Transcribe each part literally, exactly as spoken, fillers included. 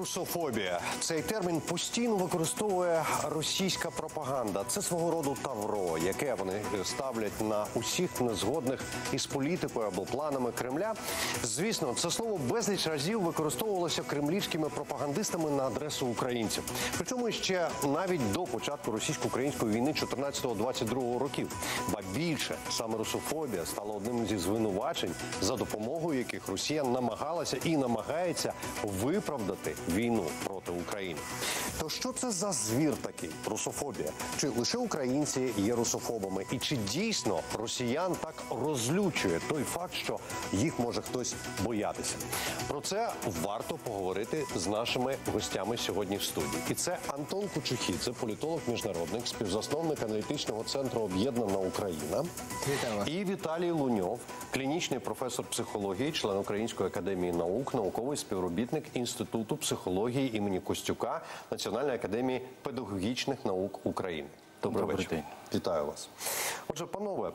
Русофобія. Цей термін постійно використовує російська пропаганда. Це свого роду тавро, яке вони ставлять на усіх незгодних із політикою або планами Кремля. Звісно, це слово безліч разів використовувалося кремлівськими пропагандистами на адресу українців. Причому ще навіть до початку російсько-української війни чотирнадцятого-двадцять другого років. Ба більше, саме русофобія стала одним зі звинувачень, за допомогою яких Росія намагалася і намагається виправдати війну проти України. То що це за звір такий, русофобія? Чи лише українці є русофобами? І чи дійсно росіян так розлючує той факт, що їх може хтось боятися? Про це варто поговорити з нашими гостями сьогодні в студії. І це Антон Кучухідзе, політолог-міжнародник, співзасновник аналітичного центру «Об'єднана Україна». Вітаю вас. І Віталій Луньов, клінічний професор психології, член Української академії наук, науковий співробітник Інституту психології імені Костюка Національної академії педагогічних наук України. Добрий Добрий вечір. день. Вітаю вас. Отже, панове,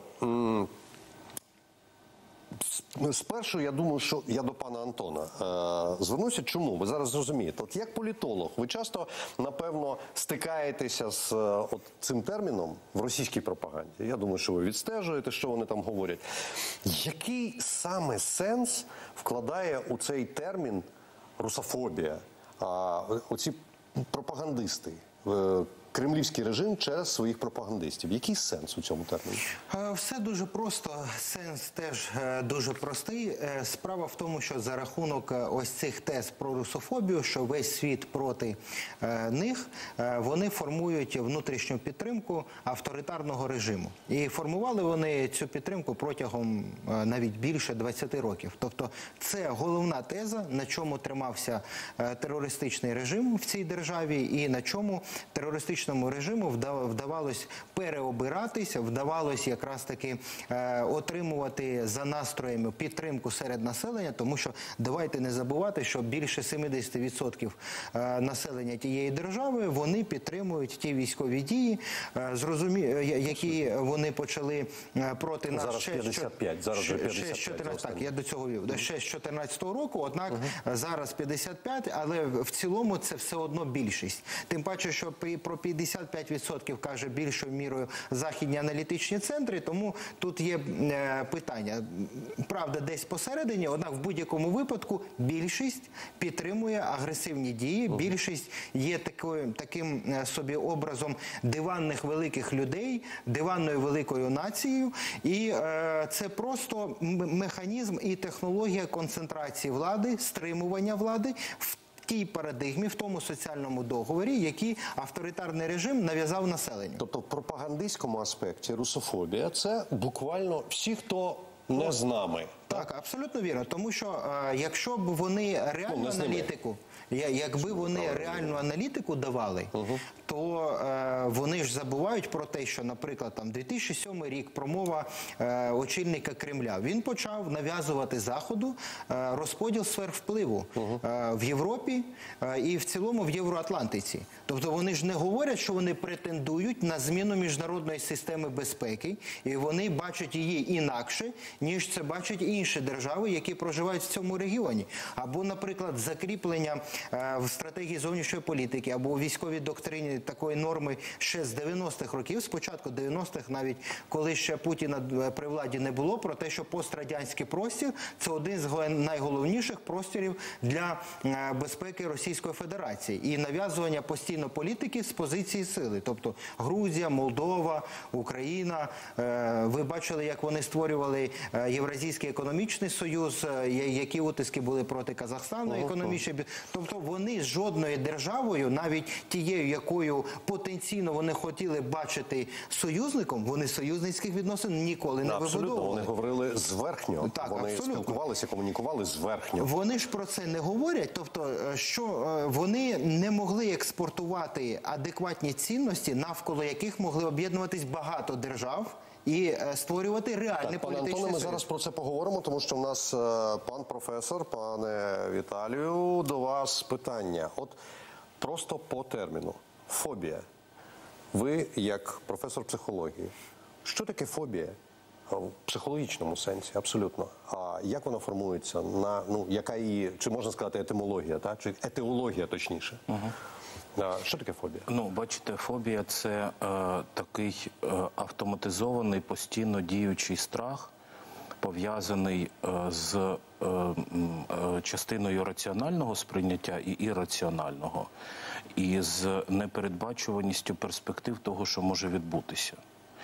спершу я думаю, що я до пана Антона е, звернуся. Чому? Ви зараз зрозумієте. От як політолог, ви часто, напевно, стикаєтеся з е, от цим терміном в російській пропаганді. Я думаю, що ви відстежуєте, що вони там говорять. Який саме сенс вкладає у цей термін русофобія, а, оці пропагандисти, е, кремлівський режим через своїх пропагандистів? Який сенс у цьому терміні? Все дуже просто, сенс теж дуже простий. Справа в тому, що за рахунок ось цих тез про русофобію, що весь світ проти них, вони формують внутрішню підтримку авторитарного режиму. І формували вони цю підтримку протягом навіть більше двадцяти років. Тобто це головна теза, на чому тримався терористичний режим в цій державі і на чому терористичний режиму вдавалось переобиратися, вдавалось якраз таки е, отримувати за настроями підтримку серед населення, тому що давайте не забувати, що більше сімдесят відсотків е, населення тієї держави, вони підтримують ті військові дії, е, зрозумі... які вони почали е, проти нас. Зараз ще, п'ятдесят п'ять, зараз вже п'ятдесят п'ять. Ще, чотирнадцять, так, я до цього вів. Ще з чотирнадцятого року, однак угу. зараз п'ятдесят п'ять, але в цілому це все одно більшість. Тим паче, що про п'ятдесят п'ять відсотків каже більшою мірою західні аналітичні центри, тому тут є е, питання. Правда, десь посередині, однак в будь-якому випадку більшість підтримує агресивні дії, uh-huh. більшість є такою, таким е, собі образом диванних великих людей, диванною великою нацією, і е, це просто механізм і технологія концентрації влади, стримування влади в тій парадигмі, в тому соціальному договорі, який авторитарний режим нав'язав населенню. Тобто в пропагандистському аспекті русофобія – це буквально всі, хто не з нами. Так, абсолютно вірно. Тому що е, якщо б вони реальну ну, аналітику, я, якби вони реальну аналітику давали, угу. то е, вони ж забувають про те, що, наприклад, там дві тисячі сьомий рік промова е, очільника Кремля, він почав нав'язувати Заходу е, розподіл сфер впливу угу. е, в Європі е, і в цілому в Євроатлантиці. Тобто вони ж не говорять, що вони претендують на зміну міжнародної системи безпеки, і вони бачать її інакше, ніж це бачать інші держави, які проживають в цьому регіоні. Або, наприклад, закріплення е, в стратегії зовнішньої політики, або у військовій доктрині такої норми ще з дев'яностих років, спочатку дев'яностих, навіть коли ще Путіна при владі не було, про те, що пострадянський простір – це один з найголовніших просторів для е, безпеки Російської Федерації. І нав'язування постійно політики з позиції сили. Тобто Грузія, Молдова, Україна. Е, ви бачили, як вони створювали е, Євразійський економічний союз, які утиски були проти Казахстану економічні. Тобто вони з жодною державою, навіть тією, якою потенційно вони хотіли бачити союзником, вони союзницьких відносин ніколи не абсолютно, вибудовували. Вони говорили зверхньо, так, вони абсолютно. спілкувалися, комунікували зверхньо. Вони ж про це не говорять, тобто, що вони не могли експортувати адекватні цінності, навколо яких могли об'єднуватись багато держав, і створювати реальне політичне Антоне, ми зараз про це поговоримо, тому що в нас пан професор, пане Віталію, до вас питання. От просто по терміну. Фобія. Ви, як професор психології, що таке фобія? В психологічному сенсі, абсолютно. А як вона формується? На, ну, яка її, чи можна сказати етимологія, так? Чи етеологія, точніше? Угу. А, що таке фобія? Ну, бачите, фобія – це е, такий е, автоматизований, постійно діючий страх, пов'язаний е, з е, е, частиною раціонального сприйняття і ірраціонального, і з непередбачуваністю перспектив того, що може відбутися.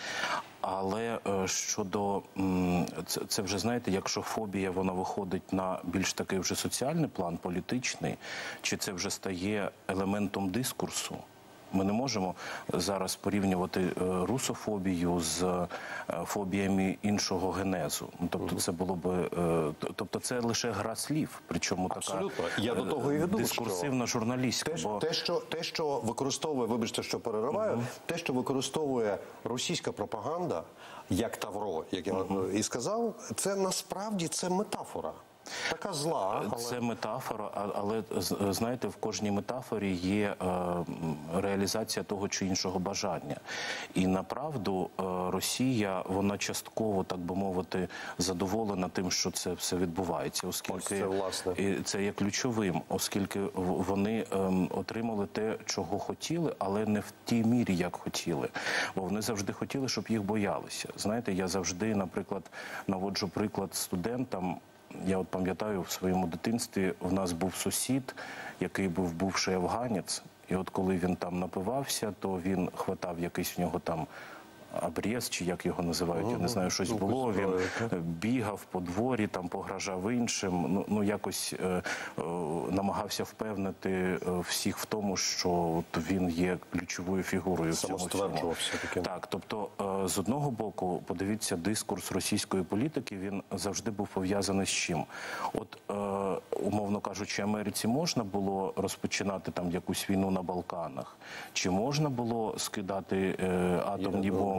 Але е, щодо, м, це, це вже, знаєте, якщо фобія, вона виходить на більш такий вже соціальний план, політичний, чи це вже стає елементом дискурсу? Ми не можемо зараз порівнювати е, русофобію з е, фобіями іншого генезу. Ну, тобто це було б, е, тобто це лише гра слів, причому абсолютно. така Я до того і веду, дискурсивна журналістська. Те, бо... те, що, те, що використовує, вибачте, що перериваю, угу. те, що використовує російська пропаганда, як Тавро, як я угу. і сказав, це насправді це метафора. Така зла, але... Це метафора, але, знаєте, в кожній метафорі є е, реалізація того чи іншого бажання. І, направду, е, Росія, вона частково, так би мовити, задоволена тим, що це все відбувається, оскільки це, власне. це є ключовим, оскільки вони е, отримали те, чого хотіли, але не в тій мірі, як хотіли. Бо вони завжди хотіли, щоб їх боялися. Знаєте, я завжди, наприклад, наводжу приклад студентам. Я от пам'ятаю, в своєму дитинстві в нас був сусід, який був бувший афганець. І от коли він там напивався, то він хватав якийсь в нього там обріз, чи як його називають, я не знаю, щось було. Він бігав по дворі, там погрожав іншим, ну, ну якось е, е, намагався впевнити е, всіх в тому, що от він є ключовою фігурою в цьому всьому. Самостверджувався таким. Так, тобто е, з одного боку, подивіться, дискурс російської політики, він завжди був пов'язаний з чим? От, е, умовно кажучи, Америці можна було розпочинати там якусь війну на Балканах? Чи можна було скидати е, атомні бомби?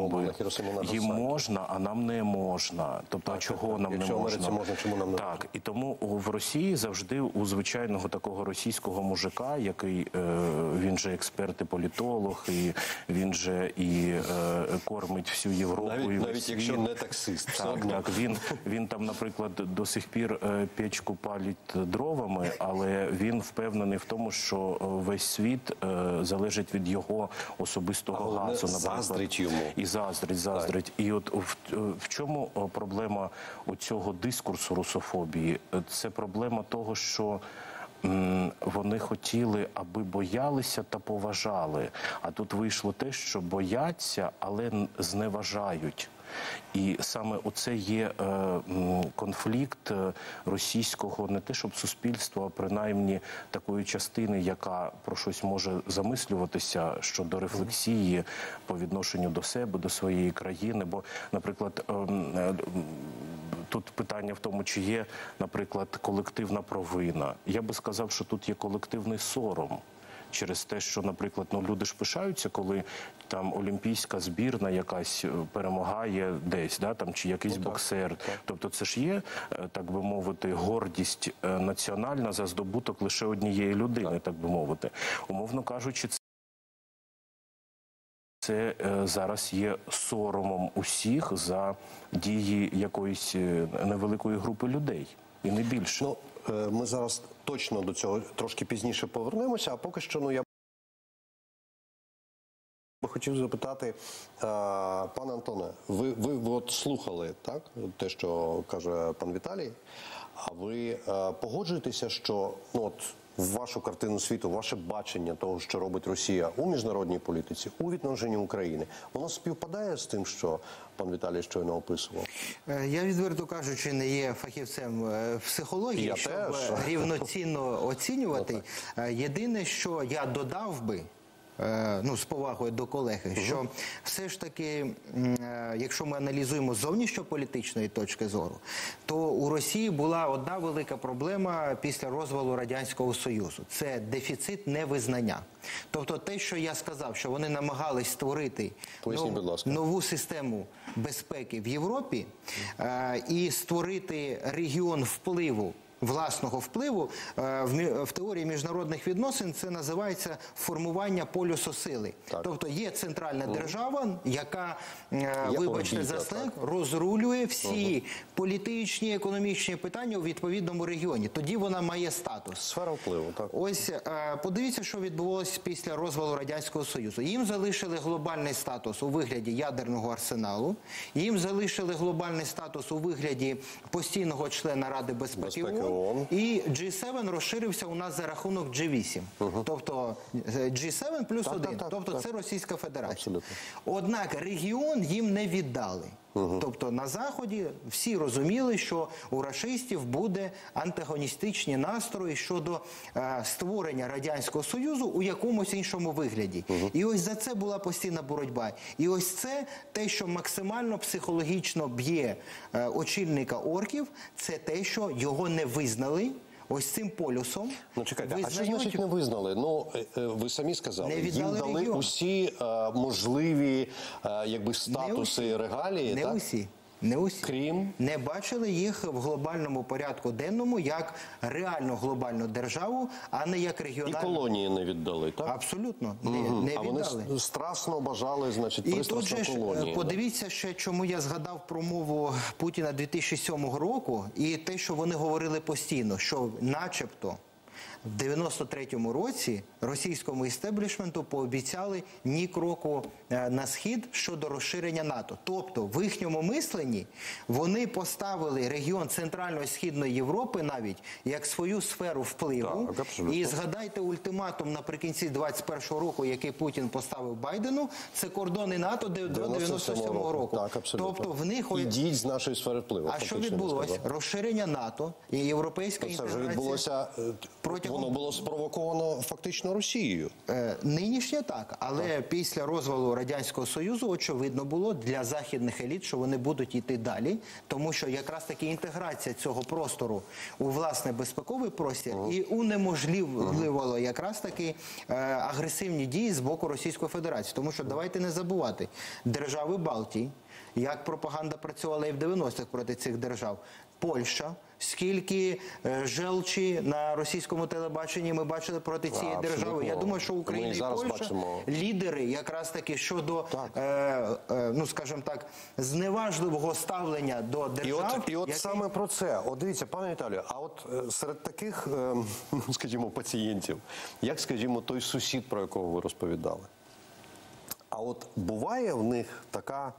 Їм можна, а нам не можна. Тобто, а чого нам не можна? можна, чому нам не так, можна? І тому в Росії завжди у звичайного такого російського мужика, який, е, він же експерт і політолог, і він же і е, кормить всю Європу. Навіть, і навіть світ. якщо не таксист. Так, так. Він, він там, наприклад, до сих пір е, печку палить дровами, але він впевнений в тому, що весь світ е, залежить від його особистого а газу. Наприклад. Заздрить йому. І заздрить, заздрить. І от в, в чому проблема оцього дискурсу русофобії? Це проблема того, що м, вони хотіли, аби боялися та поважали. А тут вийшло те, що бояться, але зневажають. І саме оце є е, конфлікт російського не те, щоб суспільства, а принаймні такої частини, яка про щось може замислюватися щодо рефлексії по відношенню до себе, до своєї країни. Бо, наприклад, е, е, тут питання в тому, чи є, наприклад, колективна провина. Я би сказав, що тут є колективний сором. Через те, що, наприклад, ну, люди ж пишаються, коли там олімпійська збірна якась перемагає десь, да, там, чи якийсь ну, боксер. Так. Тобто це ж є, так би мовити, гордість національна за здобуток лише однієї людини, так, так би мовити. Умовно кажучи, це Це е, зараз є соромом усіх за дії якоїсь невеликої групи людей, і не більше. Ну, е, ми зараз точно до цього трошки пізніше повернемося, а поки що, ну, я би хотів запитати, е, пане Антоне, ви, ви, ви от слухали, так, те, що каже пан Віталій, а ви е, погоджуєтеся, що, ну, от, в вашу картину світу, ваше бачення того, що робить Росія у міжнародній політиці, у відношенні України, воно співпадає з тим, що пан Віталій щойно описував? Я, відверто кажучи, не є фахівцем психології, я щоб теж. рівноцінно оцінювати. Єдине, що я додав би, ну, з повагою до колеги, угу. що все ж таки, якщо ми аналізуємо з зовнішньополітичної точки зору, то у Росії була одна велика проблема після розвалу Радянського Союзу. Це дефіцит невизнання. Тобто те, що я сказав, що вони намагались створити Поясніть, будь ласка. нову систему безпеки в Європі е і створити регіон впливу власного впливу. Е, В мі- в теорії міжнародних відносин це називається формування полюсу сили. Так. Тобто є центральна держава, яка, е, Є вибачте орбіта, за сленг, так. розрулює всі політичні, економічні питання у відповідному регіоні. Тоді вона має статус. Сфера впливу, так. Ось е, подивіться, що відбулося після розвалу Радянського Союзу. Їм залишили глобальний статус у вигляді ядерного арсеналу, їм залишили глобальний статус у вигляді постійного члена Ради безпеки, Безпеки ООН, ООН. і джі сім розширився у нас за рахунок джі вісім. Тобто е, джі сім плюс Так, один. так, так, тобто так. це Російська Федерація. Абсолютно. Однак регіон їм не віддали. Тобто на Заході всі розуміли, що у рашистів буде антагоністичні настрої щодо е, створення Радянського Союзу у якомусь іншому вигляді. І ось за це була постійна боротьба. І ось це те, що максимально психологічно б'є е, очільника орків, це те, що його не визнали. Ось цим полюсом. Ну, чекайте, а що визнають- значить не визнали? Ну, е, е, ви самі сказали, Не їм віддали дали регіон. усі е, можливі е, якби статуси, усі. регалії, Не так? усі. Не усі. Крім? Не бачили їх в глобальному порядку денному як реальну глобальну державу, а не як І регіональну. колонії не віддали, так? Абсолютно. Не, Мгм. не А вони віддали. с- страшно бажали, значить, І тут пристрасно же ж колонії. е, да? подивіться ще, чому я згадав промову Путіна дві тисячі сьомого року і те, що вони говорили постійно, що начебто в дев'яносто третьому році російському істеблішменту пообіцяли ні кроку е, на схід щодо розширення НАТО. Тобто в їхньому мисленні вони поставили регіон Центральної і Східної Європи навіть як свою сферу впливу. Так, абсолютно. І згадайте ультиматум наприкінці двадцять першого року, який Путін поставив Байдену, це кордони НАТО до дев'яносто сьомого року. Так, абсолютно. Тобто в них... Ідіть з нашої сфери впливу. А що фактично, відбулося? він сказав. Розширення НАТО і європейська Це вже інтеграція. відбулося, е, протягом- воно було спровоковано фактично Росією. Е, Нинішня так, але після розвалу Радянського Союзу очевидно було для західних еліт, що вони будуть йти далі, тому що якраз таки інтеграція цього простору у власне безпековий простір і унеможливлювало якраз таки е, агресивні дії з боку Російської Федерації. Тому що давайте не забувати, держави Балтії, як пропаганда працювала і в дев'яностих проти цих держав, Польща, скільки е, желчі на російському телебаченні ми бачили проти цієї Абсолютно. держави. Я думаю, що Україна Ми і і зараз Польща бачимо. лідери якраз таки щодо, Так. е, е, ну скажімо так, зневажливого ставлення до І держав. от, і от які- саме про це. От дивіться, пане Віталію, а от е, серед таких, е, ну, скажімо, пацієнтів, як, скажімо, той сусід, про якого ви розповідали, а от буває в них така,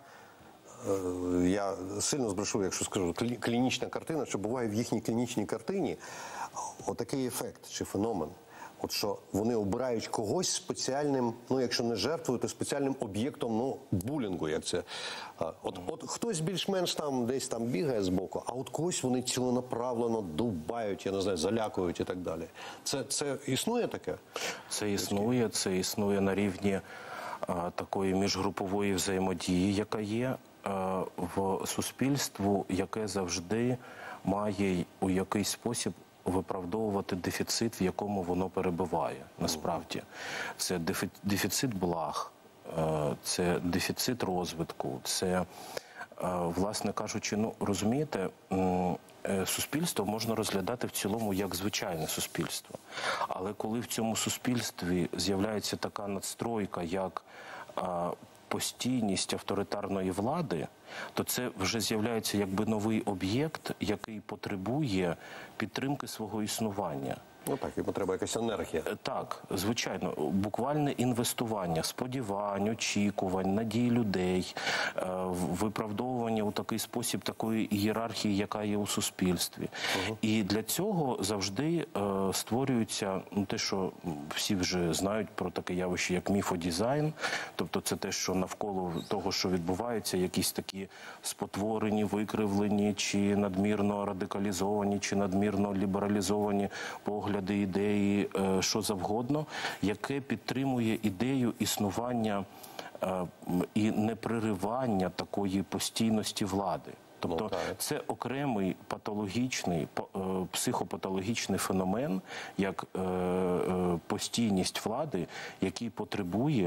е, я сильно збрешу, якщо скажу, клі- клінічна картина, що буває в їхній клінічній картині отакий ефект чи феномен. От що вони обирають когось спеціальним, ну якщо не жертвою, то спеціальним об'єктом, ну, булінгу, як це. А, От, от хтось більш-менш там десь там бігає збоку, а от когось вони ціленаправлено дубають, я не знаю, залякують і так далі. Це, це існує таке? Це існує, це існує на рівні а, такої міжгрупової взаємодії, яка є а, в суспільству, яке завжди має у якийсь спосіб виправдовувати дефіцит, в якому воно перебуває. Насправді, це дефі- дефіцит благ, е, це дефіцит розвитку, це, е, власне кажучи, ну розумієте, м, е, суспільство можна розглядати в цілому як звичайне суспільство. Але коли в цьому суспільстві з'являється така надстройка, як е, постійність авторитарної влади, то це вже з'являється якби новий об'єкт, який потребує підтримки свого існування. Ну так, йому треба якась енергія. Е, Так, звичайно, буквальне інвестування, сподівань, очікувань, надій людей, е, в- виправдовування у такий спосіб такої ієрархії, яка є у суспільстві. І для цього завжди е, створюється ну, те, що всі вже знають про таке явище, як міфодизайн. Тобто це те, що навколо того, що відбувається, якісь такі спотворені, викривлені, чи надмірно радикалізовані, чи надмірно лібералізовані погляди, ідеї, е, що завгодно, яке підтримує ідею існування е, м, і непреривання такої постійності влади. Тобто Ну, так. це окремий патологічний, по- е, психопатологічний феномен, як е, е, постійність влади, який потребує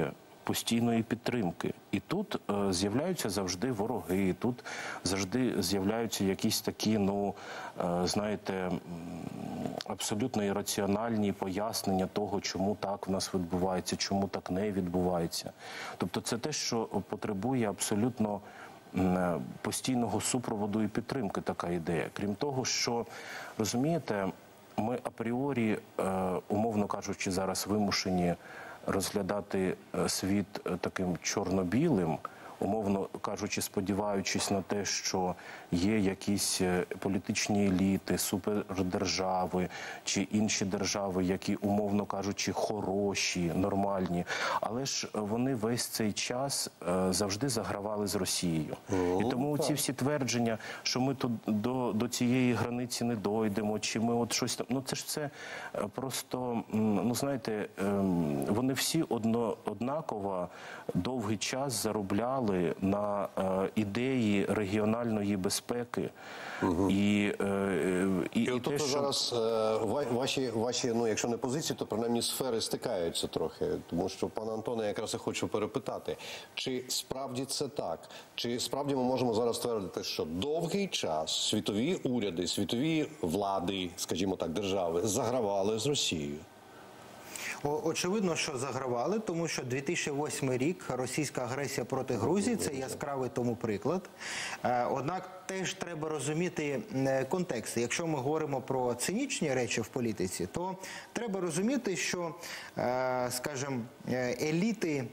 постійної підтримки. І тут е, з'являються завжди вороги, тут завжди з'являються якісь такі, ну, е, знаєте, абсолютно ірраціональні пояснення того, чому так в нас відбувається, чому так не відбувається. Тобто це те, що потребує абсолютно постійного супроводу і підтримки, така ідея. Крім того, що, розумієте, ми апріорі, умовно кажучи, зараз вимушені розглядати світ таким чорно-білим, умовно кажучи, сподіваючись на те, що є якісь політичні еліти, супердержави чи інші держави, які, умовно кажучи, хороші, нормальні. Але ж вони весь цей час завжди загравали з Росією. О, і тому так. ці всі твердження, що ми тут до, до цієї границі не дойдемо, чи ми от щось там, ну це ж це просто, ну знаєте, вони всі одно, однаково довгий час заробляли на е, ідеї регіональної безпеки. Угу. І, е, і, і, і от те, що... зараз е, ваші, ваші, ну, якщо не позиції, то принаймні сфери стикаються трохи. Тому що, пана Антоне, якраз і хочу перепитати, чи справді це так? Чи справді ми можемо зараз твердити, що довгий час світові уряди, світові влади, скажімо так, держави, загравали з Росією? Очевидно, що загравали, тому що дві тисячі восьмий рік, російська агресія проти Грузії, це яскравий тому приклад. Однак теж треба розуміти контекст. Якщо ми говоримо про цинічні речі в політиці, то треба розуміти, що, скажімо, еліти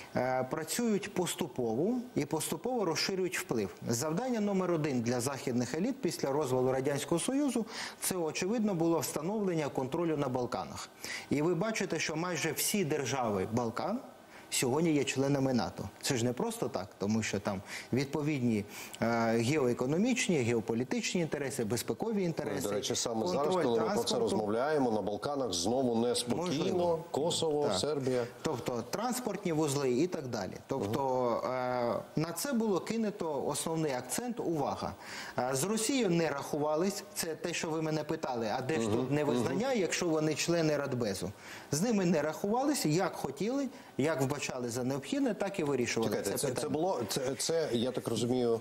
працюють поступово і поступово розширюють вплив. Завдання номер один для західних еліт після розвалу Радянського Союзу – це, очевидно, було встановлення контролю на Балканах. І ви бачите, що майже всі держави Балкан сьогодні є членами НАТО. Це ж не просто так, тому що там відповідні е, геоекономічні, геополітичні інтереси, безпекові інтереси. До речі, саме зараз, коли ми про це розмовляємо, на Балканах знову неспокійно, Можливо. Косово, так. Сербія. Тобто транспортні вузли і так далі. Тобто угу. е, на це було кинуто основний акцент, увага. Е, з Росією не рахувались, це те, що ви мене питали, а де ж угу. тут невизнання, угу. якщо вони члени Радбезу. З ними не рахувалися, як хотіли, як вбачали за необхідне, так і вирішували. Чекайте, це, це, питання. це було, це, це, я так розумію,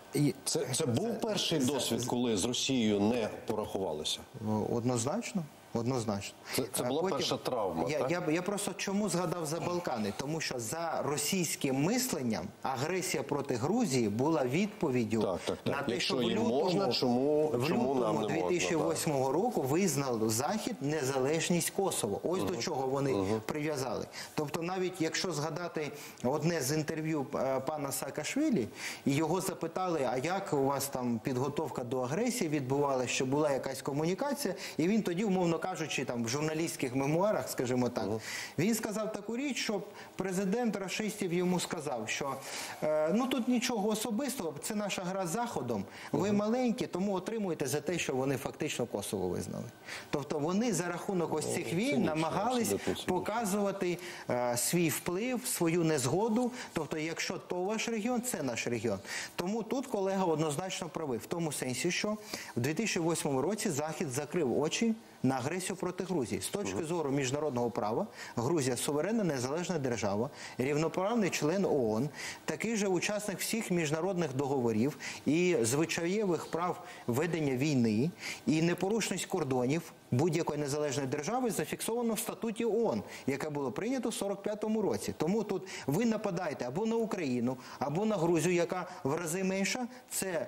це, це був це, перший це, досвід, це, коли з Росією не порахувалися? Однозначно. Однозначно. Це, це була Потім, перша травма, я, так? Я, я просто чому згадав за Балкани? Тому що за російським мисленням агресія проти Грузії була відповіддю так, так, так. на те, Якщо що в лютому, можна, чому, в чому лютому нам не дві тисячі восьмого можна, року визнав Захід незалежність Косово. Ось угу. до чого вони угу. прив'язали. Тобто навіть якщо згадати одне з інтерв'ю пана Саакашвілі, і його запитали, а як у вас там підготовка до агресії відбувалася, що була якась комунікація, і він тоді, умовно кажучи, там в журналістських мемуарах, скажімо так, uh-huh. він сказав таку річ, що президент рашистів йому сказав, що е, ну тут нічого особистого, це наша гра з Заходом, ви uh-huh. маленькі, тому отримуєте за те, що вони фактично Косово визнали. Тобто вони за рахунок ось цих війн цинічно, намагались показувати е, свій вплив, свою незгоду, тобто якщо то ваш регіон, це наш регіон. Тому тут колега однозначно правий, в тому сенсі, що в дві тисячі восьмому році Захід закрив очі на агресію проти Грузії. З точки зору міжнародного права, Грузія – суверенна незалежна держава, рівноправний член ООН, такий же учасник всіх міжнародних договорів і звичаєвих прав ведення війни, і непорушність кордонів будь-якої незалежної держави зафіксовано в статуті ООН, яке було прийнято в сорок п'ятому році. Тому тут ви нападаєте або на Україну, або на Грузію, яка в рази менша. Це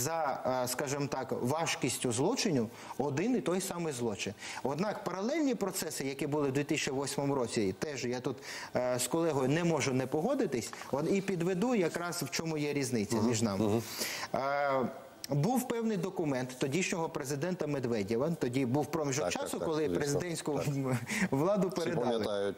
за, скажімо так, важкістю злочину один і той самий злочин. Однак паралельні процеси, які були в дві тисячі восьмому році, теж я тут е, з колегою не можу не погодитись, от, і підведу якраз в чому є різниця uh-huh. між нами. Uh-huh. Е, Був певний документ тодішнього президента Медведєва, тоді був проміжок так, часу, так, коли так, президентську так. владу передали.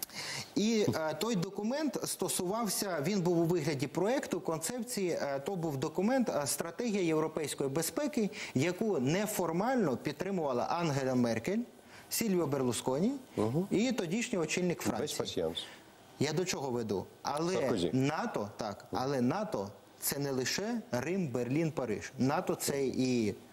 І е, той документ стосувався, він був у вигляді проєкту, концепції, е, то був документ е, «Стратегія європейської безпеки», яку неформально підтримувала Ангела Меркель, Сільвіо Берлусконі угу. і тодішній очільник Франції. Я до чого веду? Але Саркозі. НАТО, так, але НАТО – це не лише Рим, Берлін, Париж. НАТО – це і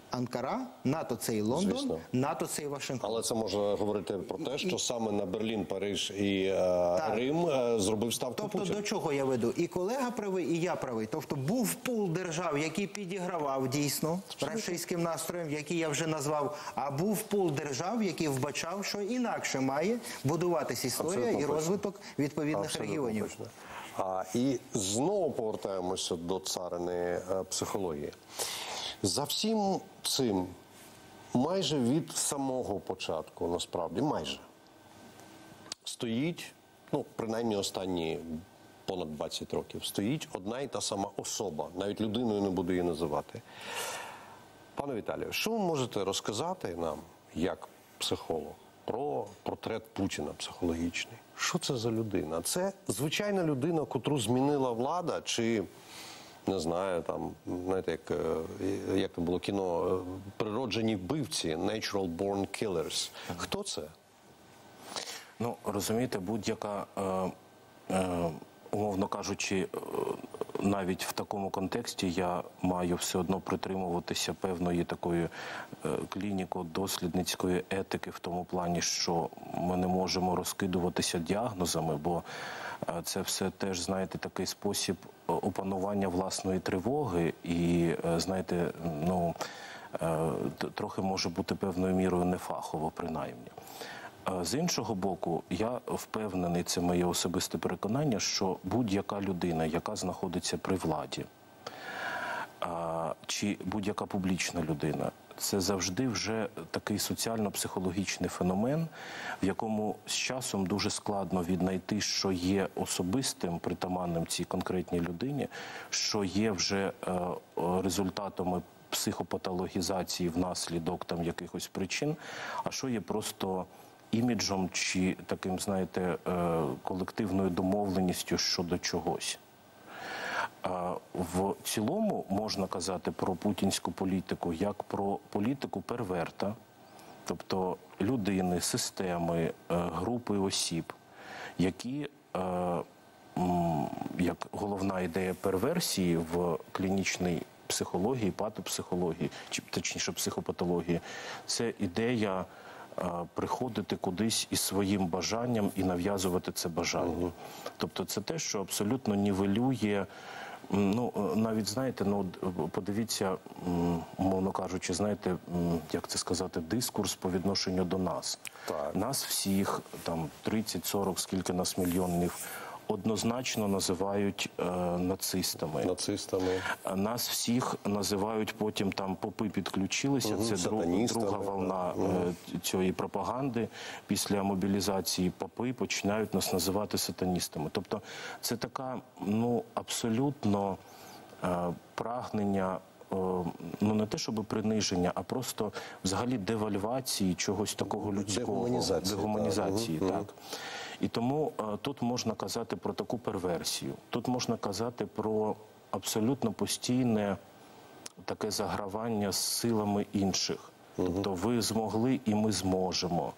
Анкара, НАТО це і Лондон, Звісно. НАТО це і Вашингтон. Але це може говорити про те, що саме на Берлін, Париж і е, Рим е, зробив ставку Тобто Путін. до чого я веду? І колега правий, і я правий. Тобто був пул держав, який підігравав дійсно рашистським настроєм, який я вже назвав, а був пул держав, який вбачав, що інакше має будуватись історія Абсолютно і точно. розвиток відповідних Абсолютно регіонів. точно. А, і знову повертаємося до царини е, психології. За всім цим, майже від самого початку, насправді, майже, стоїть, ну, принаймні останні понад двадцять років, стоїть одна і та сама особа, навіть людиною не буду її називати. Пане Віталію, що ви можете розказати нам, як психолог, про портрет Путіна психологічний? Що це за людина? Це звичайна людина, котру змінила влада, чи, не знаю, там, знаєте, як, е, як це було кіно, е, природжені вбивці, natural born killers. Хто це? Ну, розумієте, будь-яка, е, е, умовно кажучи, е, навіть в такому контексті я маю все одно притримуватися певної такої е, клініко-дослідницької етики в тому плані, що ми не можемо розкидуватися діагнозами, бо е, це все теж, знаєте, такий спосіб опанування власної тривоги і, е, знаєте, ну, е, трохи може бути певною мірою нефахово, принаймні. З іншого боку, я впевнений, це моє особисте переконання, що будь-яка людина, яка знаходиться при владі, чи будь-яка публічна людина, це завжди вже такий соціально-психологічний феномен, в якому з часом дуже складно віднайти, що є особистим, притаманним цій конкретній людині, що є вже результатами психопатологізації внаслідок там якихось причин, а що є просто іміджем чи таким, знаєте, колективною домовленістю щодо чогось. В цілому можна казати про путінську політику як про політику перверта, тобто людини, системи, групи осіб, які, як головна ідея перверсії в клінічній психології, патопсихології, чи точніше психопатології, це ідея приходити кудись із своїм бажанням і нав'язувати це бажання. Uh-huh. Тобто це те, що абсолютно нівелює, ну, навіть, знаєте, ну, подивіться, умовно кажучи, знаєте, як це сказати, дискурс по відношенню до нас. Так. Нас всіх, там, тридцять-сорок, скільки нас мільйонів, однозначно називають е, нацистами. Нацистами. Нас всіх називають потім, там попи підключилися, Угу, це друг, друга волна угу. е, цієї пропаганди. Після мобілізації попи починають нас називати сатаністами. Тобто це така, ну, абсолютно е, прагнення, е, ну, не те, щоб приниження, а просто взагалі девальвації чогось такого людського. Дегуманізації. Дегуманізації, так. так. так. І тому е, тут можна казати про таку перверсію. Тут можна казати про абсолютно постійне таке загравання з силами інших. Угу. Тобто ви змогли і ми зможемо.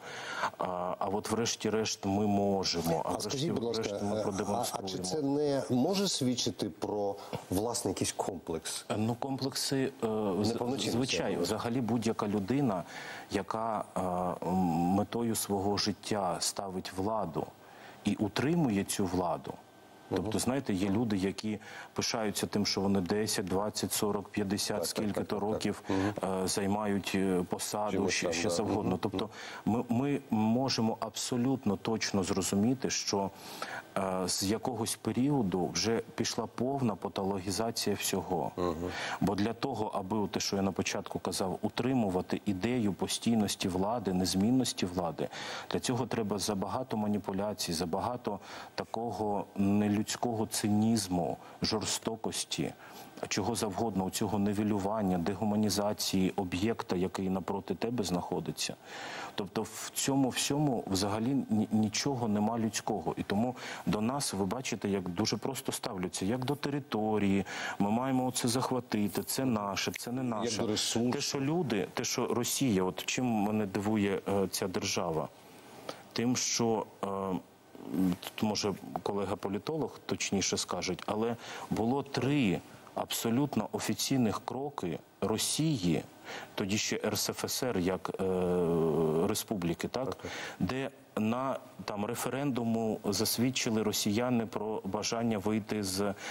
А, а от врешті-решт ми можемо. А, а скажіть, будь ласка, ми продемонструємо. А, а чи це не може свідчити про власний якийсь комплекс? Ну, комплекси, е, звичайно, взагалі будь-яка людина, яка е, метою свого життя ставить владу і утримує цю владу. Тобто, знаєте, є люди, які пишаються тим, що вони десять, двадцять, сорок, п'ятдесят, скільки-то років е, займають посаду, ще, ще завгодно. Тобто ми, ми можемо абсолютно точно зрозуміти, що е, з якогось періоду вже пішла повна патологізація всього. Угу. Бо для того, аби, те, що я на початку казав, утримувати ідею постійності влади, незмінності влади, для цього треба забагато маніпуляцій, забагато такого нелюдського людського цинізму, жорстокості, чого завгодно, у цього нивелювання, дегуманізації об'єкта, який напроти тебе знаходиться. Тобто в цьому всьому взагалі нічого нема людського. І тому до нас, ви бачите, як дуже просто ставляться, як до території, ми маємо це захватити, це наше, це не наше. Те, що люди, те, що Росія, от чим мене дивує е, ця держава? Тим, що... Е, Тут, може, колега-політолог точніше скажуть, але було три абсолютно офіційних кроки Росії тоді ще Ер Ес Еф Ес Ер як е, республіки, так? Де на там референдуму засвідчили росіяни про бажання вийти з е,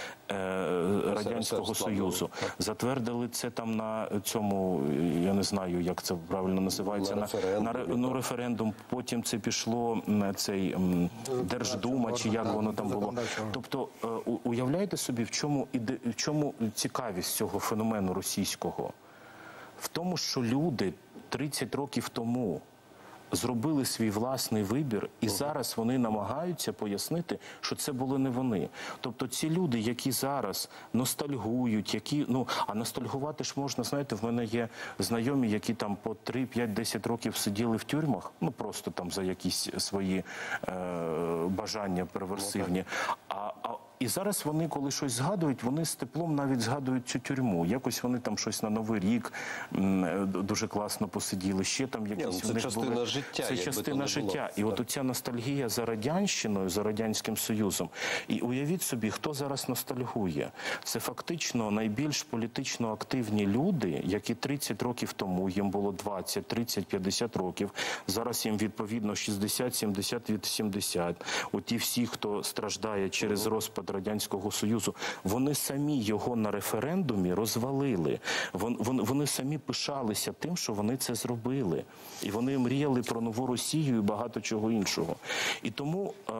Радянського Союзу. Затвердили це там на цьому, я не знаю, як це правильно називається, на, на, референдум. на, на ну, референдум. Потім це пішло на цей м, Держдума, чи як воно там було. Тобто, е, уявляєте собі, в чому, іде, в чому цікавість цього феномену російського? В тому, що люди тридцять років тому зробили свій власний вибір, і зараз вони намагаються пояснити, що це були не вони. Тобто ці люди, які зараз ностальгують, які, ну, а ностальгувати ж можна, знаєте, в мене є знайомі, які там по три, п'ять, десять років сиділи в тюрмах, ну, просто там за якісь свої е, бажання перверсивні. А, а І зараз вони, коли щось згадують, вони з теплом навіть згадують цю тюрму. Якось вони там щось на Новий рік м, дуже класно посиділи. Ще там якісь Ні, ну, це в них частина були... життя, Це якби то частина не було. життя. І от оця ностальгія за Радянщиною, за Радянським Союзом. І уявіть собі, хто зараз ностальгує. Це фактично найбільш політично активні люди, які тридцять років тому, їм було двадцять, тридцять, п'ятдесят років. Зараз їм відповідно шістдесят, сімдесят, вісімдесят. Оті всі, хто страждає через розпад Радянського Союзу, вони самі його на референдумі розвалили. Вон, вон, вони самі пишалися тим, що вони це зробили. І вони мріяли про нову Росію і багато чого іншого. І тому е,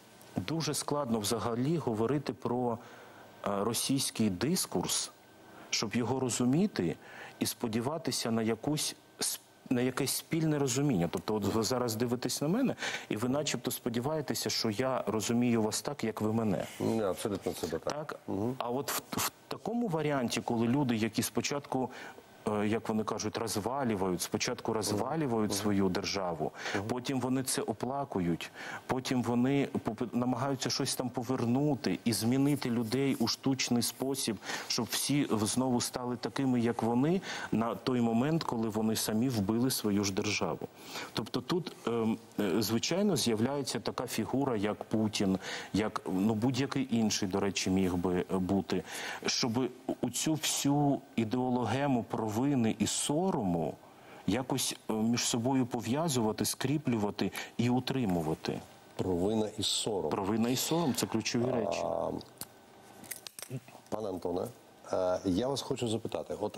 дуже складно взагалі говорити про е, російський дискурс, щоб його розуміти і сподіватися на якусь на якесь спільне розуміння. Тобто от ви зараз дивитесь на мене, і ви начебто сподіваєтеся, що я розумію вас так, як ви мене. Не, абсолютно це так. Так? Угу. А от в, в такому варіанті, коли люди, які спочатку, е, як вони кажуть, розвалюють, спочатку розвалюють угу. свою державу, угу. потім вони це оплакують, потім вони намагаються щось там повернути і змінити людей у штучний спосіб, щоб всі знову стали такими, як вони, на той момент, коли вони самі вбили свою ж державу. Тобто тут, е, звичайно, з'являється така фігура, як Путін, як ну, будь-який інший, до речі, міг би бути, щоб у цю всю ідеологему провини і сорому якось між собою пов'язувати, скріплювати і утримувати. Провина і сором. Провина і сором – це ключові а, речі. Пане Антоне, я вас хочу запитати, от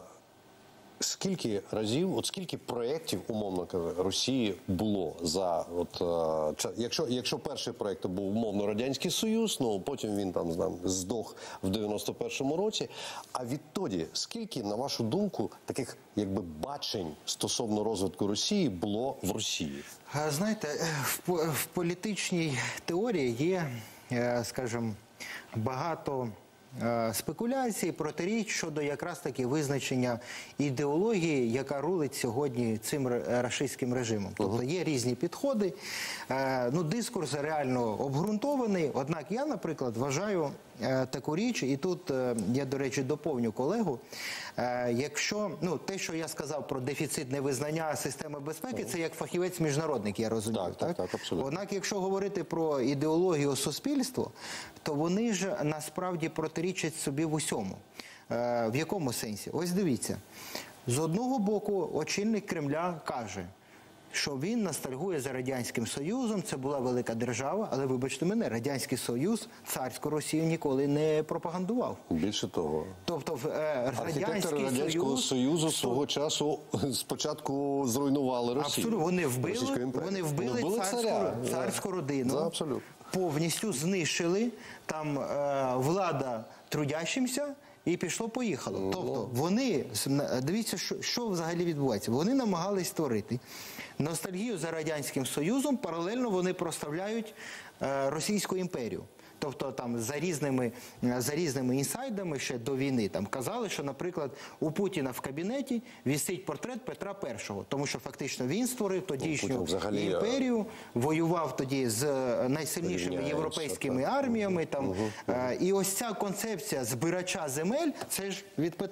скільки разів, от скільки проєктів, умовно кажучи, Росії було за, от, якщо, якщо перший проєкт був умовно Радянський Союз, ну потім він там, знам, здох в дев'яносто першому році, а відтоді скільки, на вашу думку, таких якби бачень стосовно розвитку Росії було в Росії? Знаєте, в, в політичній теорії є, скажімо, багато спекуляцій, протиріч щодо якраз таки визначення ідеології, яка рулить сьогодні цим рашистським режимом. Тобто є різні підходи, ну, дискурс реально обґрунтований, однак я, наприклад, вважаю таку річ, і тут я, до речі, доповню колегу, якщо, ну, те, що я сказав про дефіцит невизнання системи безпеки, це як фахівець-міжнародник, я розумію. Так, так, так, абсолютно. Однак, якщо говорити про ідеологію суспільства, то вони ж насправді протирічать собі в усьому. В якому сенсі? Ось дивіться, з одного боку очільник Кремля каже, що він ностальгує за Радянським Союзом, це була велика держава, але, вибачте мене, Радянський Союз царську Росію ніколи не пропагандував. Більше того. Тобто е, Архітектори Радянського Союз, Союзу свого часу спочатку зруйнували Росію. Абсолютно, вони вбили, вони вбили, вбили царську, царя. царську родину, Да, абсолютно. повністю знищили, там е, влада трудящимся, і пішло-поїхало. Mm-hmm. Тобто вони, дивіться, що, що взагалі відбувається. Вони намагались створити ностальгію за Радянським Союзом, паралельно вони проставляють е, Російську імперію. Тобто там за різними, за різними інсайдами ще до війни там казали, що, наприклад, у Путіна в кабінеті висить портрет Петра І, тому що фактично він створив тодішню взагалі, імперію, воював тоді з найсильнішими європейськими арміями. Там, угу, угу. І ось ця концепція збирача земель, це ж від Петра.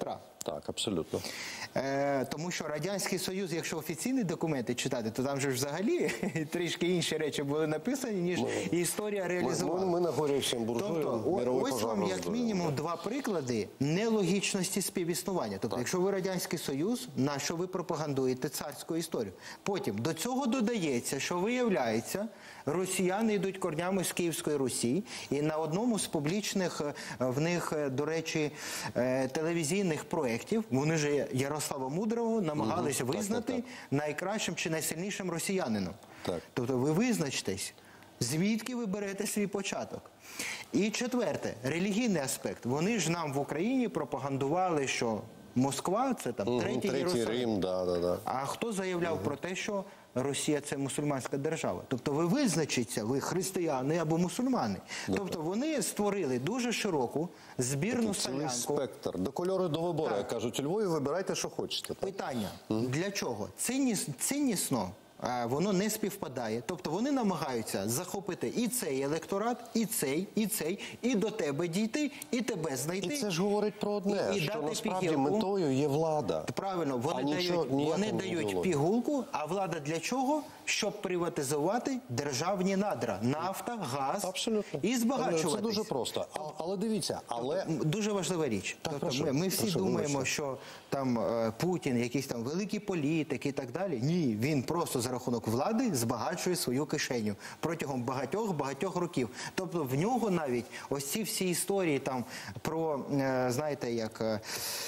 Так, абсолютно. Е, тому що Радянський Союз, якщо офіційні документи читати, то там же ж взагалі трішки інші речі були написані, ніж історія реалізувала. Ми, ми на горі всім буржуям, Тобто, о- мировий ось пожар вам як роздули. мінімум два приклади нелогічності співіснування. Тобто, якщо ви Радянський Союз, на що ви пропагандуєте царську історію? Потім до цього додається, що виявляється, росіяни йдуть корнями з Київської Русі, і на одному з публічних е, в них, е, до речі, е, телевізійних проєктів, вони ж Ярослава Мудрого намагалися Мгм. Так, визнати так, найкращим чи найсильнішим росіянином. Так. Тобто ви визначтесь, звідки ви берете свій початок. І четверте, релігійний аспект. Вони ж нам в Україні пропагандували, що Москва – це там Мгм, третій Третій Єрусалим. Рим, да, да, да. А хто заявляв про те, що Росія – це мусульманська держава? Тобто ви визначіться, ви християни або мусульмани. Тобто вони створили дуже широку збірну Цілий солянку. спектр. До кольору, до вибору. Так. Як кажуть, у Львові вибирайте, що хочете. Так? Питання, для чого? Цинніс, ціннісно а, воно не співпадає. Тобто вони намагаються захопити і цей електорат, і цей, і цей, і до тебе дійти, і тебе знайти. І це ж говорить про одне, І- і що дати насправді пігулку. метою є влада. Правильно, А вони нічого- дають, ніякого вони не дають було. пігулку, а влада для чого? Щоб приватизувати державні надра, нафта, газ Абсолютно. і збагачуватись. Це дуже просто. А- але дивіться, але... М, Дуже важлива річ. Так, Тобто прошу, ми, ми всі прошу, думаємо, вибачте. що там е, Путін, якийсь там великий політик і так далі. Ні, він просто за рахунок влади збагачує свою кишеню протягом багатьох-багатьох років. Тобто в нього навіть ось ці всі історії там про, е, знаєте, як... е,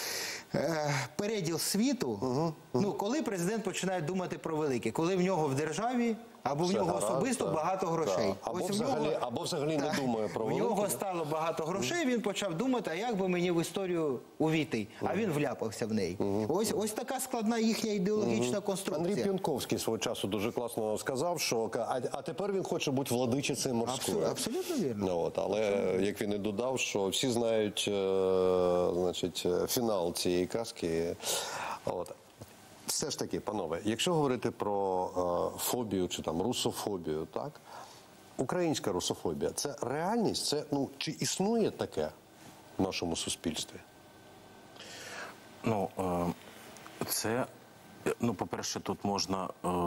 е, переділ світу, ну, коли президент починає думати про велике, коли в нього в державі або в Все нього гаразд, особисто так. багато грошей. Так. Або Ось в взагалі- або взагалі не думає про В нього велике. стало багато грошей, він почав думати, а як би мені в історію увійти, а він вляпався в неї. Ось, ось така складна їхня ідеологічна конструкція. Андрій П'янковський свого часу дуже класно сказав, що а, а тепер він хоче бути владичицею морською. Абсолютно, абсолютно вірно. Ну, от, але як він і додав, що всі знають е, значить, е, фінал цієї казки. От. Все ж таки, панове, якщо говорити про е, фобію чи там русофобію, так? Українська русофобія – це реальність? Це, ну, чи існує таке в нашому суспільстві? Ну, е, це, е, ну, по-перше, тут можна е, е,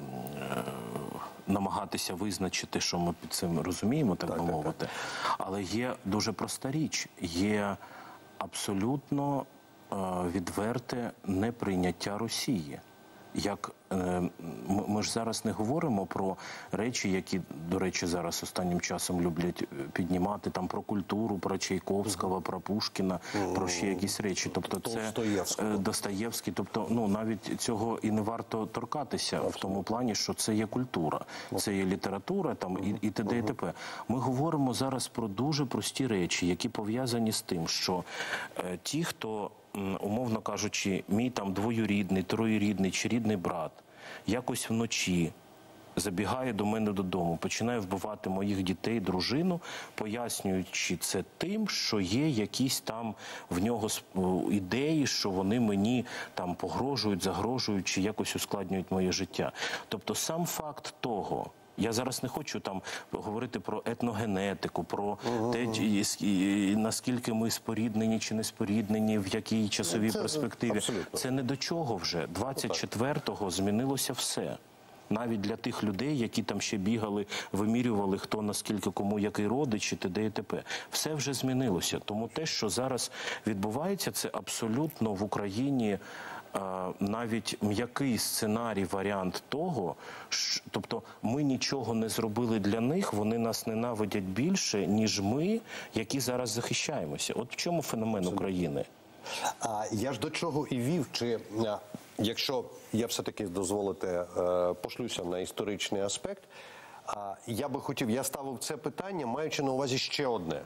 намагатися визначити, що ми під цим розуміємо, так, би мовити. Але є дуже проста річ. Є абсолютно е, відверте неприйняття Росії. Як е, м- ми ж зараз не говоримо про речі, які, до речі, зараз останнім часом люблять е, піднімати там про культуру, про Чайковського, про Пушкіна, про ще якісь речі. Тобто це Достоєвського. е, Достоєвський. Тобто, ну навіть цього і не варто торкатися в тому плані, що це є культура, це є література, там і, і т.д. і т.п. Ми говоримо зараз про дуже прості речі, які пов'язані з тим, що е, ті, хто м, умовно кажучи, мій там двоюрідний, троюрідний чи рідний брат якось вночі забігає до мене додому, починає вбивати моїх дітей, дружину, пояснюючи це тим, що є якісь там в нього сп- ідеї, що вони мені там погрожують, загрожують чи якось ускладнюють моє життя. Тобто сам факт того, я зараз не хочу там говорити про етногенетику, про те, чи- і- і наскільки ми споріднені чи не споріднені, в якій часовій Це, перспективі. абсолютно. Це не до чого вже. двадцять четвертого змінилося все. Навіть для тих людей, які там ще бігали, вимірювали, хто наскільки кому який родич і т.д. і т.п. Все вже змінилося. Тому те, що зараз відбувається, це абсолютно в Україні е, навіть м'який сценарій, варіант того, що, тобто ми нічого не зробили для них, вони нас ненавидять більше, ніж ми, які зараз захищаємося. От в чому феномен України? А я ж до чого і вів, чи а, якщо я все-таки дозволите, е, пошлюся на історичний аспект, а, я би хотів, я ставив це питання, маючи на увазі ще одне,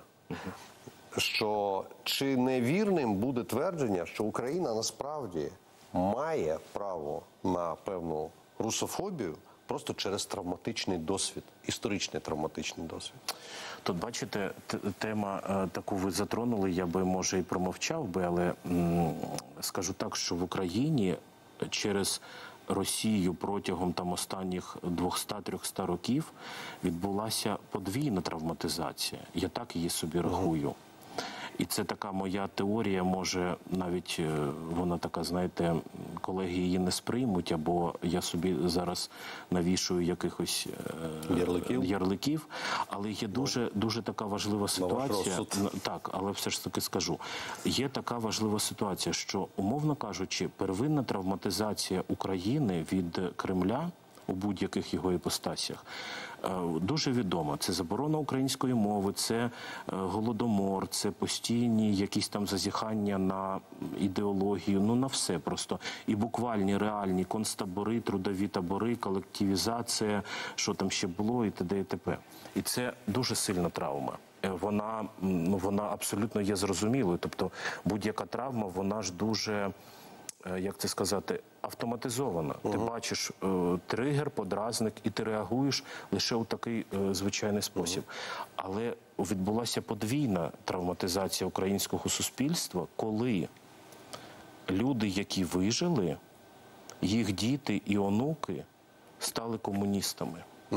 що чи невірним буде твердження, що Україна насправді має право на певну русофобію просто через травматичний досвід, історичний травматичний досвід. Тут, бачите, т- тема е, таку ви затронули, я би, може, і промовчав би, але м, скажу так, що в Україні через Росію протягом там останніх двісті-триста років відбулася подвійна травматизація. Я так її собі рахую. І це така моя теорія, може навіть е, вона така, знаєте, колеги її не сприймуть, або я собі зараз навішую якихось е, Ярликів? ярликів, але є дуже, дуже така важлива ситуація. розсуд. Ну, так, але все ж таки скажу. Є така важлива ситуація, що, умовно кажучи, первинна травматизація України від Кремля у будь-яких його іпостасях е, дуже відома. Це заборона української мови, це е, голодомор, це постійні якісь там зазіхання на ідеологію, ну на все просто. І буквальні, реальні концтабори, трудові табори, колективізація, що там ще було і т.д. і т.п. І це дуже сильна травма. Е, Вона, ну, вона абсолютно є зрозумілою. Тобто будь-яка травма, вона ж дуже, е, як це сказати, автоматизована. Ти бачиш е, тригер, подразник, і ти реагуєш лише у такий е, звичайний спосіб. Але відбулася подвійна травматизація українського суспільства, коли люди, які вижили, їх діти і онуки стали комуністами.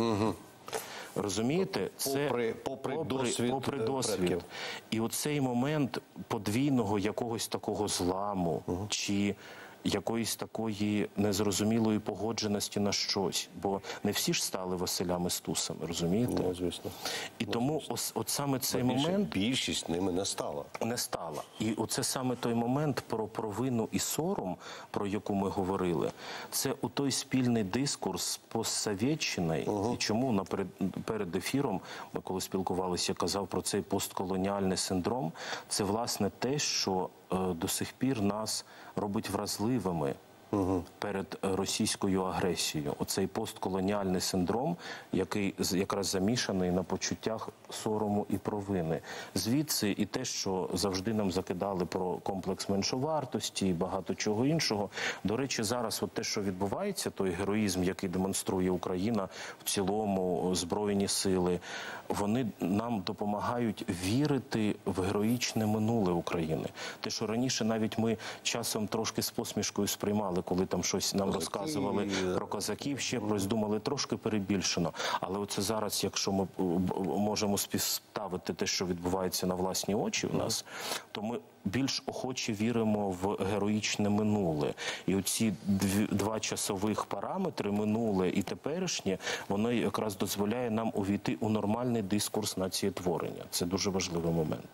Розумієте? Це Попри- попри досвід, попри е, досвід. предків. І оцей момент подвійного якогось такого зламу, чи якоїсь такої незрозумілої погодженості на щось. Бо не всі ж стали Василями Стусами, розумієте? Ну, звісно. І тому ось, от саме цей Більше- момент Більшість ними не стала. не стала. І оце саме той момент про провину і сором, про яку ми говорили, це у той спільний дискурс постсовєтщини. І чому наперед, перед ефіром, ми коли спілкувалися, я казав про цей постколоніальний синдром, це власне те, що е, до сих пір нас робить вразливими перед російською агресією. Оцей постколоніальний синдром, який з- якраз замішаний на почуттях сорому і провини. Звідси і те, що завжди нам закидали про комплекс меншовартості і багато чого іншого. До речі, зараз от те, що відбувається, той героїзм, який демонструє Україна в цілому, Збройні сили, вони нам допомагають вірити в героїчне минуле України. Те, що раніше навіть ми часом трошки з посмішкою сприймали, коли там щось нам Козаки, розказували про козаків, ще щось думали трошки перебільшено. Але оце зараз, якщо ми е, б- можемо співставити те, що відбувається на власні очі у нас, то ми більш охоче віримо в героїчне минуле. І оці дві, два часових параметри, минуле і теперішнє, воно якраз дозволяє нам увійти у нормальний дискурс націєтворення. Це дуже важливий момент.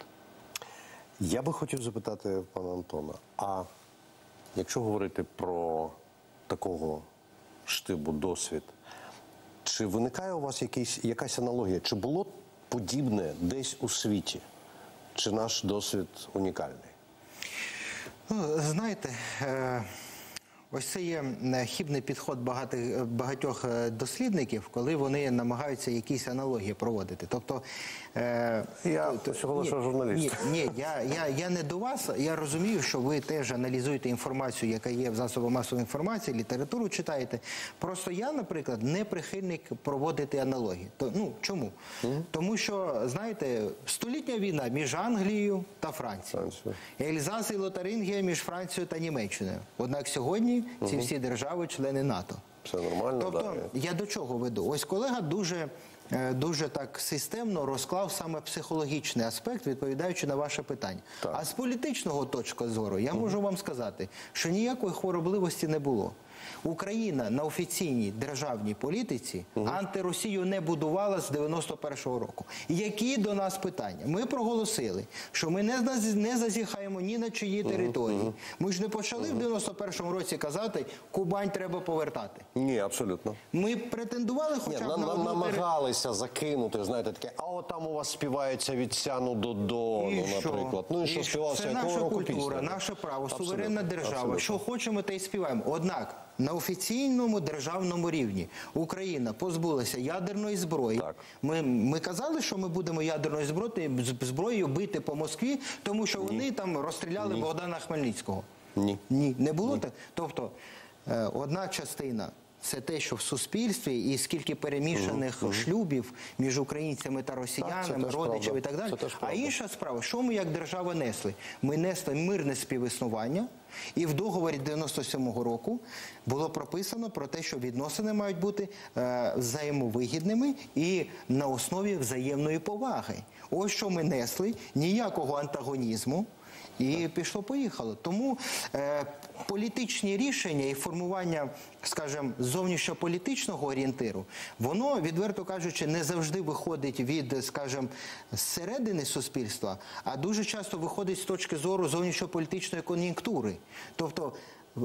Я би хотів запитати пана Антона, а якщо говорити про такого штибу досвід, чи виникає у вас якийсь, якась аналогія? Чи було подібне десь у світі? Чи наш досвід унікальний? Ну, знаєте, е, ось це є е, хибний підход багатих, багатьох е, дослідників, коли вони намагаються якісь аналогії проводити. Тобто, е, Я то- всього лише ні, журналіст. Ні, ні я, я, я не до вас. Я розумію, що ви теж аналізуєте інформацію, яка є в засобах масової інформації, літературу читаєте. Просто я, наприклад, не прихильник проводити аналогії. То, ну, чому? Тому що, знаєте, столітня війна між Англією та Францією. Францією. Ельзас і Лотарингія між Францією та Німеччиною. Однак сьогодні ці всі держави члени НАТО. Все нормально, Тобто, да? я до чого веду? Ось колега дуже, е, дуже так системно розклав саме психологічний аспект, відповідаючи на ваше питання. Так. А з політичного точки зору я можу вам сказати, що ніякої хворобливості не було. Україна на офіційній державній політиці антиросію не будувала з дев'яносто першого року. Які до нас питання? Ми проголосили, що ми не, заз- не зазіхаємо ні на чиї території. Ми ж не почали в дев'яносто першому році казати, Кубань треба повертати. Ні, абсолютно. Ми претендували Ні, хоча б нам, на нам одну територію. намагалися закинути, знаєте, таке, а от там у вас співається від Сяну до Дону, І що? наприклад. Ну і що І співалося, Це якого наша року культура, пісня? наше право, Абсолютно, суверенна держава. абсолютно. Що хочемо, те й співаємо. Однак на офіційному державному рівні Україна позбулася ядерної зброї. Так. Ми, ми казали, що ми будемо ядерною зброєю, зброєю бити по Москві, тому що вони там розстріляли Богдана Хмельницького. Ні. Ні, не було так. Тобто е, одна частина це те, що в суспільстві і скільки перемішаних uh-huh. шлюбів між українцями та росіянами, так, родичів і так далі. А інша справа, що ми як держава несли? Ми несли мирне співіснування, і в договорі дев'яносто сьомого року було прописано про те, що відносини мають бути е, взаємовигідними і на основі взаємної поваги. Ось що ми несли, ніякого антагонізму. І пішло-поїхало. Тому е, політичні рішення і формування, скажімо, зовнішньополітичного орієнтиру, воно, відверто кажучи, не завжди виходить від, скажімо, зсередини суспільства, а дуже часто виходить з точки зору зовнішньополітичної кон'юнктури. Тобто,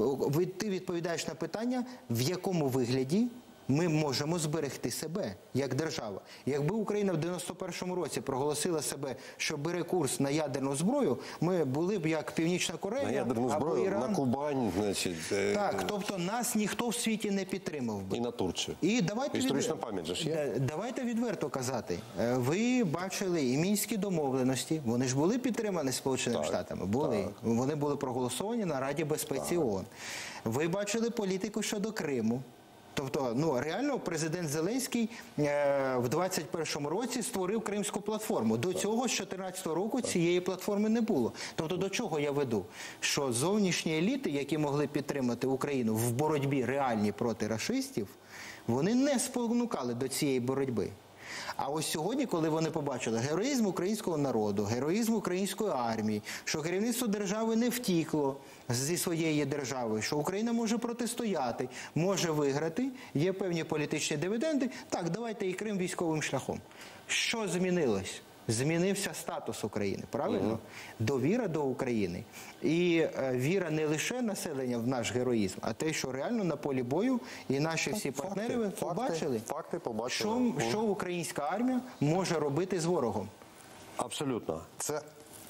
ти відповідаєш на питання, в якому вигляді ми можемо зберегти себе як держава. Якби Україна в дев'яносто першому році проголосила себе, що бере курс на ядерну зброю, ми були б як Північна Корея на ядерну або зброю, Іран. На Кубань, значить. Так, тобто нас ніхто в світі не підтримав би. І на Турцію. І давайте Історична від... пам'ять же ж є. Давайте відверто казати. Ви бачили і Мінські домовленості, вони ж були підтримані Сполученими так, Штатами? Були. Так. Вони були проголосовані на Раді безпеки ООН. Ви бачили політику щодо Криму. Тобто, ну, реально президент Зеленський е, в двадцять першому році створив Кримську платформу. До цього з дві тисячі чотирнадцятого року цієї платформи не було. Тобто, до чого я веду? Що зовнішні еліти, які могли підтримати Україну в боротьбі реальній проти рашистів, вони не спонукали до цієї боротьби. А ось сьогодні, коли вони побачили героїзм українського народу, героїзм української армії, що керівництво держави не втікло зі своєї держави, що Україна може протистояти, може виграти, є певні політичні дивіденди, так, давайте і Крим військовим шляхом. Що змінилось? Змінився статус України, правильно? Угу. Довіра до України. І е, віра не лише населення в наш героїзм, а те, що реально на полі бою і наші всі факти, партнери факти, побачили, факти побачили. Що, угу. що українська армія може робити з ворогом. Абсолютно. Це,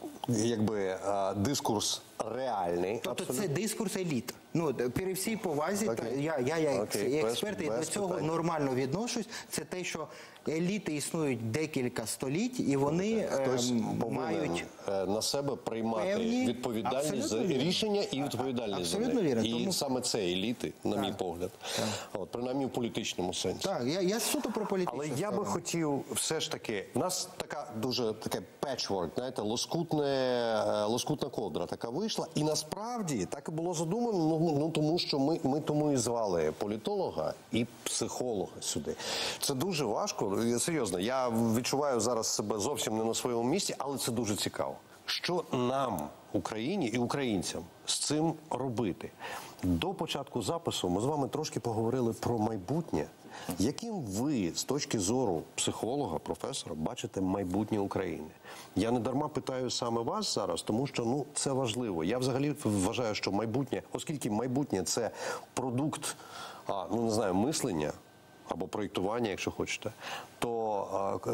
якби, дискурс реальний. Тобто абсолютно. це дискурс еліт. Ну, при всій повазі, та, Окей. я, я як Окей. експерт, і без, до без цього питань. нормально відношусь, це те, що еліти існують декілька століть, і вони Хтось е, повинен мають на себе приймати певні... відповідальність за Абсолютно рішення і відповідальність Абсолютно за них. вірно. І Тому... саме це еліти, на Так. мій погляд. От, принаймні в політичному сенсі. Так, я, я суто про політичну Але я би хотів все ж таки, в нас така дуже таке петчворк, знаєте, лоскутне, лоскутна ковдра така вийшла, і насправді так і було задумано, ну, ну тому що ми, ми тому і звали політолога і психолога сюди. Це дуже важко, серйозно, я відчуваю зараз себе зовсім не на своєму місці, але це дуже цікаво. Що нам, Україні і українцям, з цим робити? До початку запису ми з вами трошки поговорили про майбутнє. Яким ви, з точки зору психолога, професора, бачите майбутнє України? Я не дарма питаю саме вас зараз, тому що ну, це важливо. Я взагалі вважаю, що майбутнє, оскільки майбутнє – це продукт, а, ну не знаю, мислення або проєктування, якщо хочете, то а,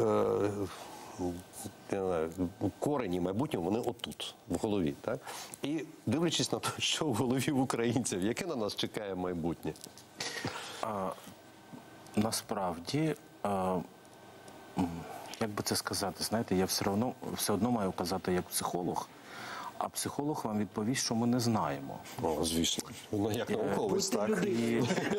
е, я не знаю, корені майбутнього, вони отут, в голові. Так? І дивлячись на те, що в голові в українців, яке на нас чекає майбутнє? А, насправді, а, як би це сказати, знаєте, я все одно, все одно маю казати як психолог, а психолог вам відповість, що ми не знаємо. О, звісно. Ну, як науковець, так. І, і,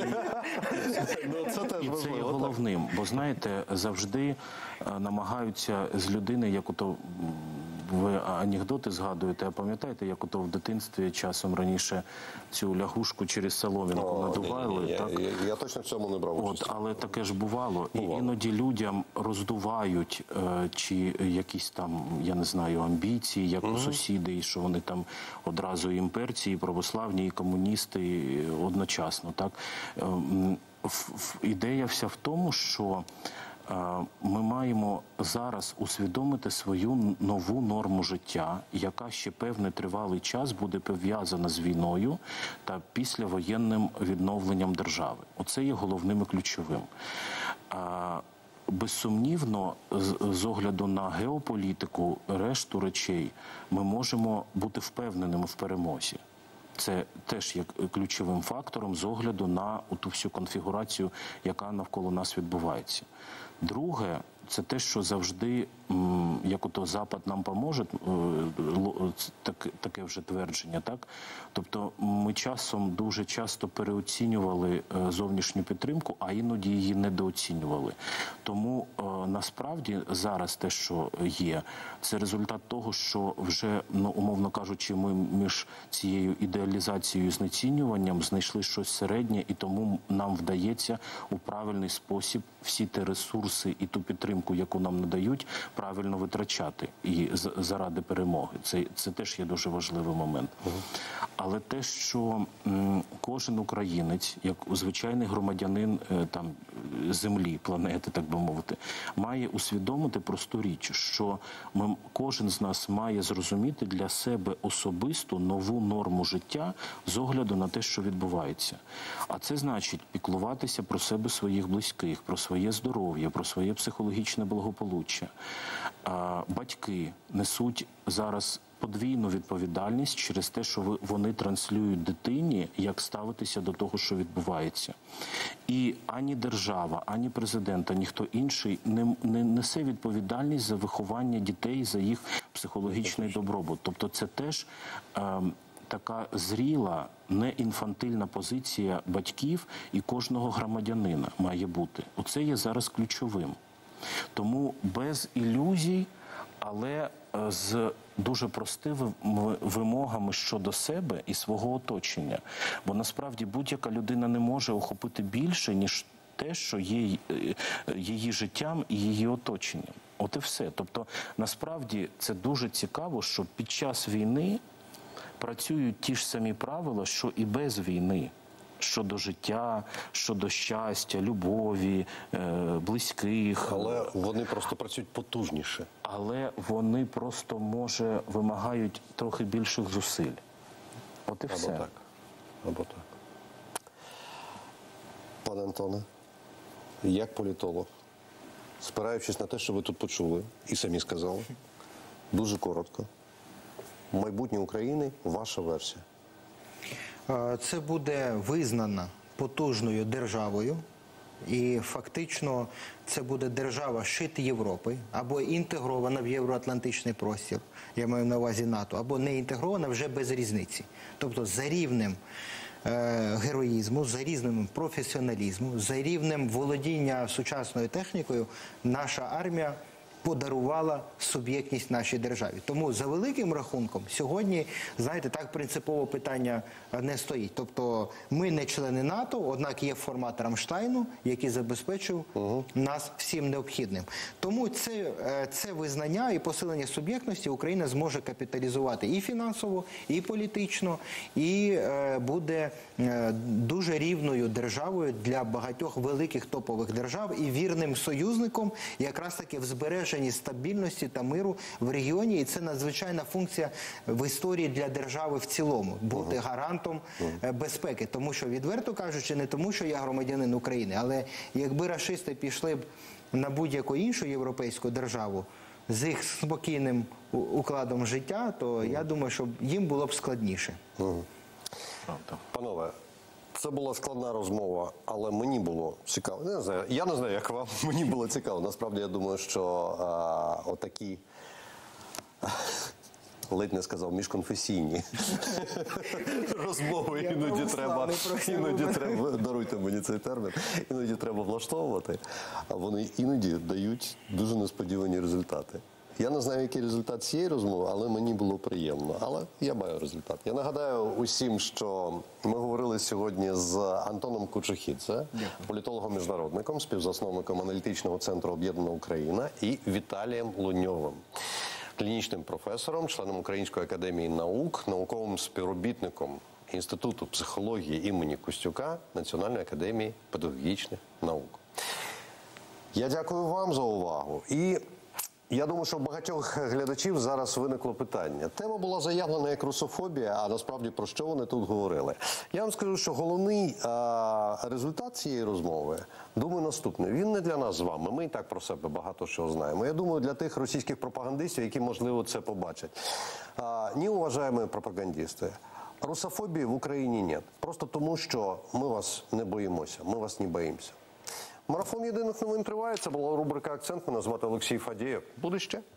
ну, це теж і це є важливо, головним, бо, знаєте, завжди а, намагаються з людини, як ото ви анекдоти згадуєте, а пам'ятаєте, як ото в дитинстві часом раніше цю лягушку через соломінку О, надували? ні, ні, ні. Так? Я, я, я точно в цьому не брав участь. От, але таке ж бувало. Бувало. І іноді людям роздувають е, чи якісь там, я не знаю, амбіції, як у сусіди, і що вони там одразу і імперці, і православні, і комуністи і одночасно. Так? Е, м, в, в, ідея вся в тому, що е, ми маємо зараз усвідомити свою нову норму життя, яка ще певний тривалий час буде пов'язана з війною та післявоєнним відновленням держави. Оце є головним і ключовим. А, безсумнівно, з, з огляду на геополітику, решту речей, ми можемо бути впевненими в перемозі. Це теж є ключовим фактором з огляду на ту всю конфігурацію, яка навколо нас відбувається. Друге, це те, що завжди м, як ото Запад нам поможе, е, ло- так, таке вже твердження, так? Тобто ми часом, дуже часто переоцінювали е, зовнішню підтримку, а іноді її недооцінювали. Тому е, насправді зараз те, що є, це результат того, що вже, ну, умовно кажучи, ми між цією ідеалізацією і знецінюванням знайшли щось середнє, і тому нам вдається у правильний спосіб всі ті ресурси і ту підтримку, яку нам надають, правильно витрачати і з- заради перемоги. Це, це теж є дуже важливий момент. Але те, що м, кожен українець, як звичайний громадянин е, там землі, планети, так би мовити, має усвідомити просту річ, що ми, кожен з нас має зрозуміти для себе особисту нову норму життя з огляду на те, що відбувається. А це значить піклуватися про себе, своїх близьких, про своє здоров'я, про своє психологічне благополуччя. А, батьки несуть зараз подвійну відповідальність через те, що ви- вони транслюють дитині, як ставитися до того, що відбувається. І ані держава, ані президент, ані хто інший не, не несе відповідальність за виховання дітей, за їх психологічний добробут. Тобто це теж ем, така зріла, не інфантильна позиція батьків і кожного громадянина має бути. Оце є зараз ключовим. Тому без ілюзій, але е, з дуже простими вимогами щодо себе і свого оточення. Бо насправді будь-яка людина не може охопити більше, ніж те, що є е, її життям і її оточенням. От і все. Тобто, насправді, це дуже цікаво, що під час війни працюють ті ж самі правила, що і без війни. Щодо життя, щодо щастя, любові, е, близьких. Але вони просто працюють потужніше. Але вони просто, може, вимагають трохи більших зусиль. От і все. Або так. Або так. Пане Антоне, як політолог, спираючись на те, що ви тут почули і самі сказали, дуже коротко, майбутнє України – ваша версія. Е, Це буде визнана потужною державою, і фактично це буде держава шит Європи, або інтегрована в євроатлантичний простір, я маю на увазі НАТО, або не інтегрована, вже без різниці. Тобто за рівнем е, героїзму, за рівнем професіоналізму, за рівнем володіння сучасною технікою наша армія подарувала суб'єктність нашій державі. Тому за великим рахунком сьогодні, знаєте, так принципово питання не стоїть. Тобто ми не члени НАТО, однак є формат Рамштайну, який забезпечив угу. нас всім необхідним. Тому це, це визнання і посилення суб'єктності Україна зможе капіталізувати і фінансово, і політично, і буде дуже рівною державою для багатьох великих топових держав і вірним союзником якраз таки в збереженні стабільності та миру в регіоні, і це надзвичайна функція в історії для держави в цілому – бути гарантом безпеки. Тому що, відверто кажучи, не тому, що я громадянин України, але якби рашисти пішли б на будь-яку іншу європейську державу з їх спокійним укладом життя, то я думаю, що їм було б складніше. Панове, це була складна розмова, але мені було цікаво. Я не знаю, я не знаю, як вам, мені було цікаво. Насправді, я думаю, що а, отакі, ледь не сказав, міжконфесійні розмови іноді треба, іноді треба, даруйте мені цей термін, іноді треба влаштовувати, а вони іноді дають дуже несподівані результати. Я не знаю, який результат цієї розмови, але мені було приємно. Але я маю результат. Я нагадаю усім, що ми говорили сьогодні з Антоном Кучухідзе, політологом-міжнародником, співзасновником аналітичного центру «Об'єднана Україна» і Віталієм Луньовим, клінічним професором, членом Української академії наук, науковим співробітником Інституту психології імені Костюка Національної академії педагогічних наук. Я дякую вам за увагу. І я думаю, що у багатьох глядачів зараз виникло питання. Тема була заявлена як русофобія, а насправді про що вони тут говорили? Я вам скажу, що головний а, результат цієї розмови, думаю, наступний. Він не для нас з вами, ми і так про себе багато що знаємо. Я думаю, для тих російських пропагандистів, які, можливо, це побачать. А, ні, уважаємо пропагандисти, русофобії в Україні нет. Просто тому, що ми вас не боїмося, ми вас не боїмося. Марафон єдиних новин триває. Це була рубрика «Акцент». Мене звати Олексій Фадієв. Буде ще.